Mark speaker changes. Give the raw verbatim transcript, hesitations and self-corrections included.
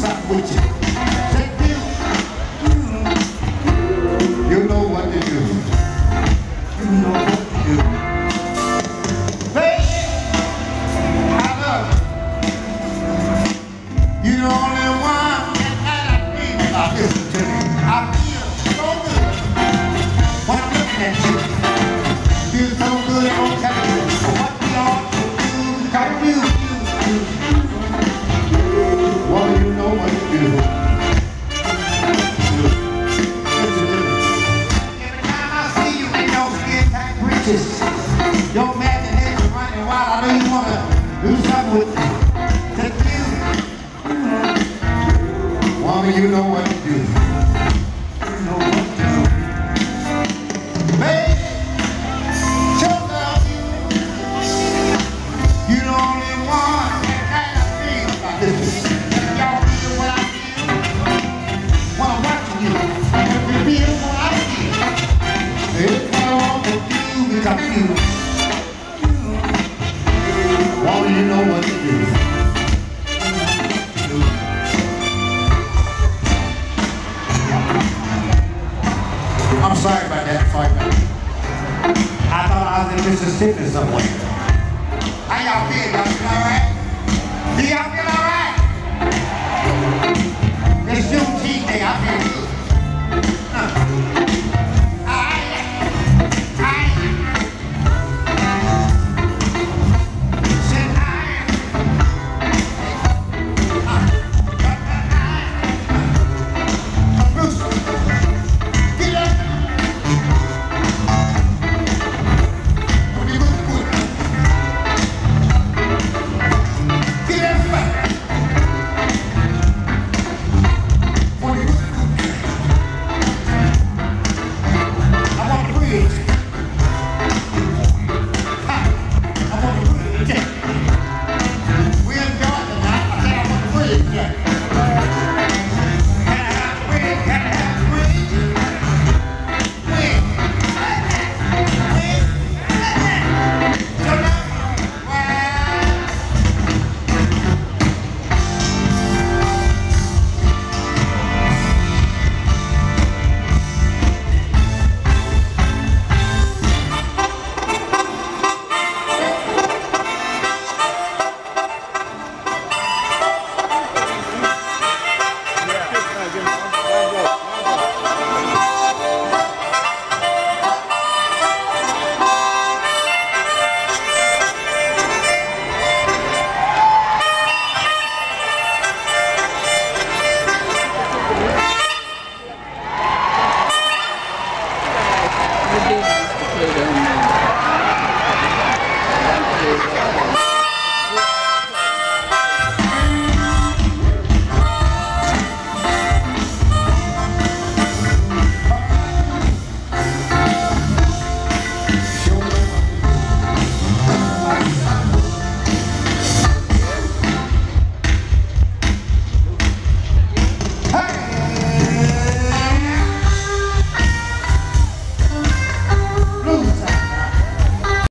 Speaker 1: something with you. Take you. You know what to do. You know what to do. Baby, I love you. You're the only one that I feel about this to me. I feel so good when I'm looking at you. Feel so good, it won't tell you what we ought to do. Cause you, you, you. Well, you know what to do. Every time I see you in your skin tight breeches, your imagination running wild, I know you wanna do something with me. Take you. Woman, you know what to do. You know what to do. Baby, show love you. You the only one that kind of feel about this. Y'all feel what I feel. When I'm watching you, if you feel what I feel, it's what I want to do because you. Woman, you know what to do. I'm sorry about that, sorry about that. I thought I was in Mississippi somewhere.